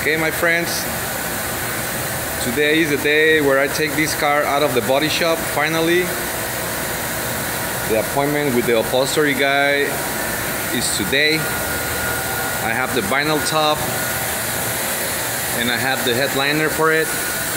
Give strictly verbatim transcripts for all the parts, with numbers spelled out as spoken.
Okay, my friends, today is the day where I take this car out of the body shop. Finally, the appointment with the upholstery guy is today. I have the vinyl top and I have the headliner for it,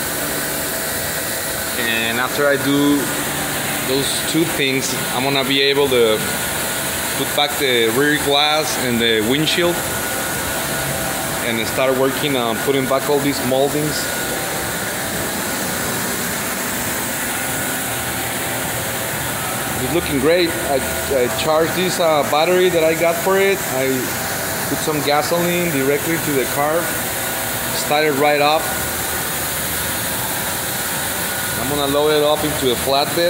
and after I do those two things, I'm gonna be able to put back the rear glass and the windshield and start working on putting back all these moldings. It's looking great. I, I charged this uh, battery that I got for it. I put some gasoline directly to the car, started right up. I'm gonna load it up into a flatbed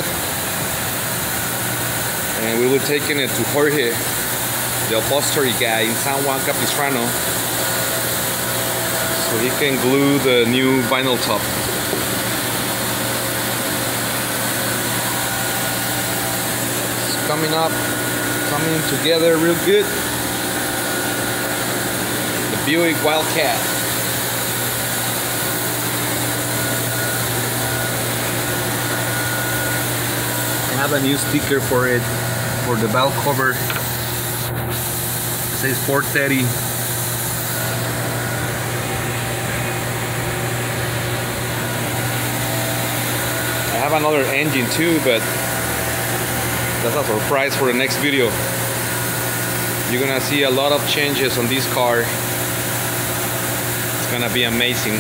and we will take it to Jorge, the upholstery guy in San Juan Capistrano, so he can glue the new vinyl top. It's coming up, coming together real good. The Buick Wildcat. I have a new sticker for it, for the valve cover. It says four thirty. I have another engine too, but that's a surprise for the next video. You're gonna see a lot of changes on this car. It's gonna be amazing.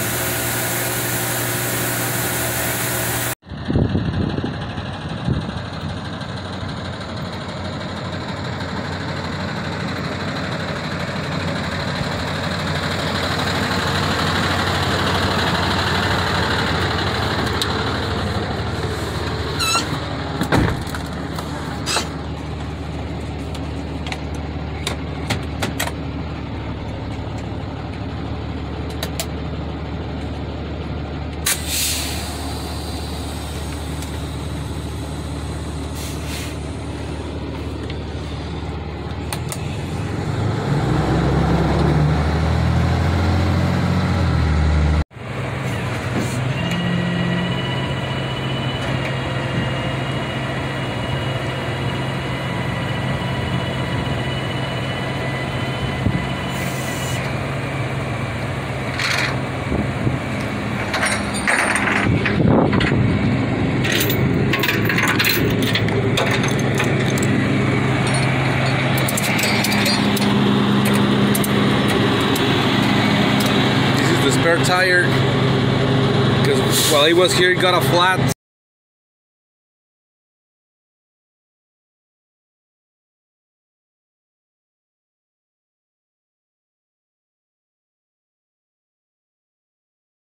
Spare tire, because while he was here he got a flat